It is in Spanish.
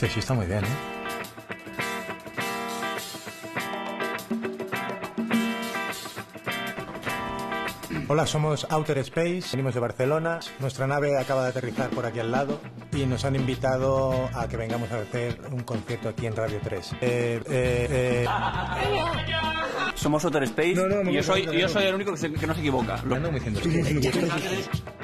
Sí, está muy bien, ¿eh? Hola, somos Outer Space, venimos de Barcelona. Nuestra nave acaba de aterrizar por aquí al lado y nos han invitado a que vengamos a hacer un concierto aquí en Radio 3. Somos Outer Space y yo soy el único que no se equivoca. Lo ando diciendo.